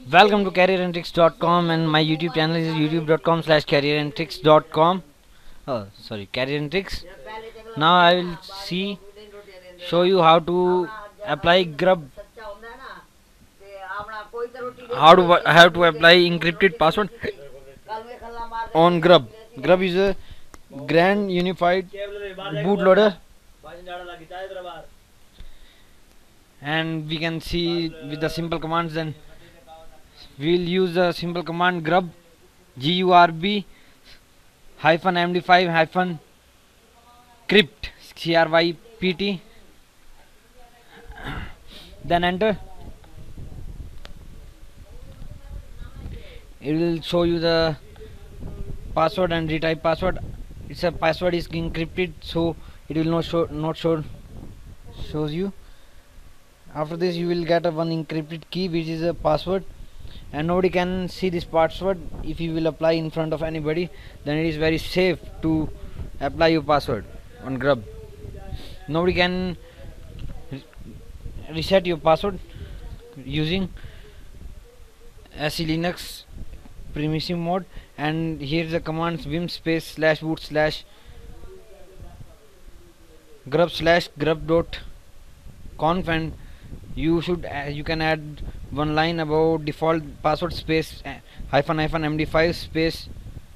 Welcome to careerandtricks.com, and my YouTube channel is youtube.com/careerandtricks.com. Oh, sorry, Career and Tricks. Now I will show you how to apply Grub. How do I have to apply encrypted password on Grub? Grub is a grand unified bootloader, and we can see with the simple commands. Then we'll use the simple command grub, GURB hyphen MD5 hyphen crypt, CRYPT. Then enter. It will show you the password and retype password. It's a password is encrypted, so it will not shows you. After this, you will get a one encrypted key, which is a password, and nobody can see this password. If you will apply in front of anybody, then it is very safe to apply your password on Grub. Nobody can reset your password using SE Linux permissive mode. And here is the commands: vim space slash boot slash grub/grub.conf, and you can add one line about default password space hyphen MD5 space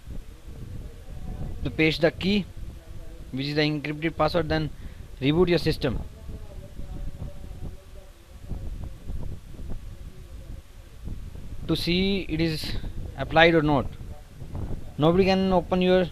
to paste the key, which is the encrypted password. Then reboot your system. To see it is applied or not. Nobody can open your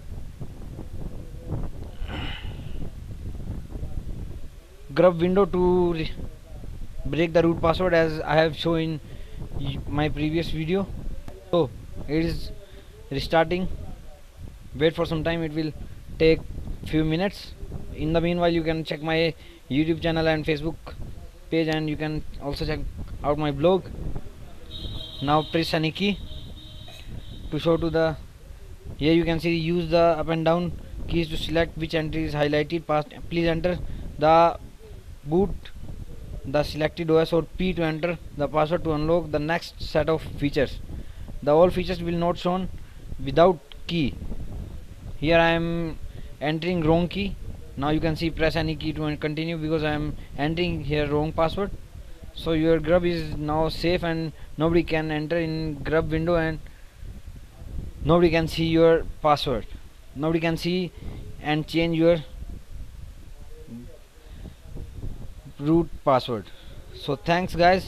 Grub window to break the root password, as I have shown in my previous video. So it is restarting. Wait for some time, it will take few minutes. In the meanwhile, you can check my YouTube channel and Facebook page, and you can also check out my blog. Now press any key to show to the here. You can see use the up and down keys to select which entry is highlighted. Please enter the boot, the selected OS, or P to enter the password to unlock the next set of features. The all features will not shown without key. Here I am entering wrong key. Now you can see press any key to continue, because I am entering here wrong password. So your Grub is now safe, and nobody can enter in Grub window, and nobody can see your password. Nobody can see and change your root password. So thanks guys.